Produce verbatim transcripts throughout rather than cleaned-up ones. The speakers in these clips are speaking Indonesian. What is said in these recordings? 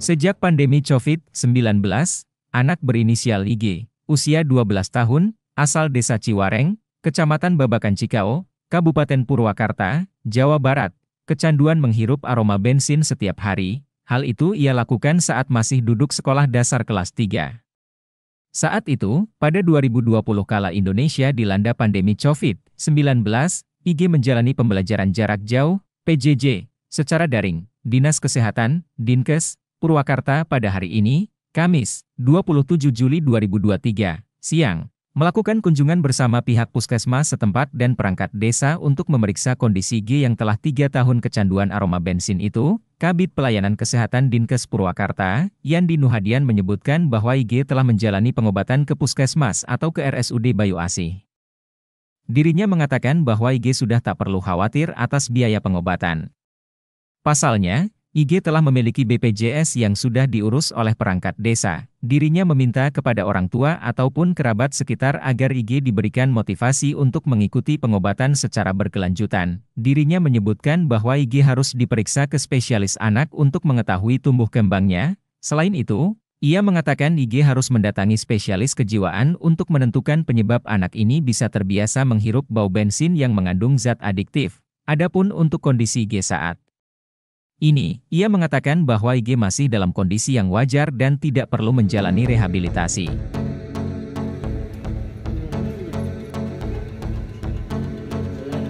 Sejak pandemi covid sembilan belas, anak berinisial I G, usia dua belas tahun, asal desa Ciwareng, Kecamatan Babakan Cikao, Kabupaten Purwakarta, Jawa Barat, kecanduan menghirup aroma bensin setiap hari. Hal itu ia lakukan saat masih duduk sekolah dasar kelas tiga. Saat itu, pada dua ribu dua puluh kala Indonesia dilanda pandemi covid sembilan belas, I G menjalani pembelajaran jarak jauh, P J J, secara daring. Dinas Kesehatan, Dinkes, Purwakarta pada hari ini, Kamis, dua puluh tujuh Juli dua ribu dua puluh tiga, siang, melakukan kunjungan bersama pihak puskesmas setempat dan perangkat desa untuk memeriksa kondisi G yang telah tiga tahun kecanduan aroma bensin itu. Kabid Pelayanan Kesehatan Dinkes Purwakarta, Yandi Nuhadian menyebutkan bahwa I G telah menjalani pengobatan ke puskesmas atau ke R S U D Bayu Asih. Dirinya mengatakan bahwa I G sudah tak perlu khawatir atas biaya pengobatan. Pasalnya, I G telah memiliki B P J S yang sudah diurus oleh perangkat desa. Dirinya meminta kepada orang tua ataupun kerabat sekitar agar I G diberikan motivasi untuk mengikuti pengobatan secara berkelanjutan. Dirinya menyebutkan bahwa I G harus diperiksa ke spesialis anak untuk mengetahui tumbuh kembangnya. Selain itu, ia mengatakan I G harus mendatangi spesialis kejiwaan untuk menentukan penyebab anak ini bisa terbiasa menghirup bau bensin yang mengandung zat adiktif. Adapun untuk kondisi I G saat ini, ia mengatakan bahwa I G masih dalam kondisi yang wajar dan tidak perlu menjalani rehabilitasi.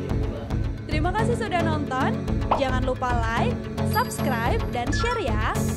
Terima kasih sudah nonton, jangan lupa like, subscribe, dan share ya!